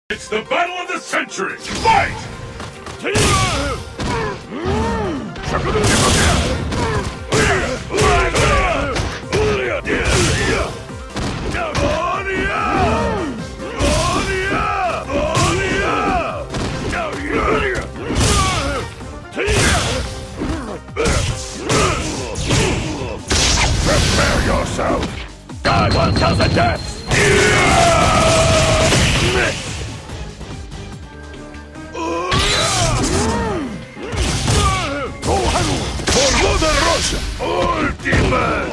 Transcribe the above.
It's the battle of the century! Fight! Prepare yourself! Die 1,000 deaths! For Mother Russia! Ultimate!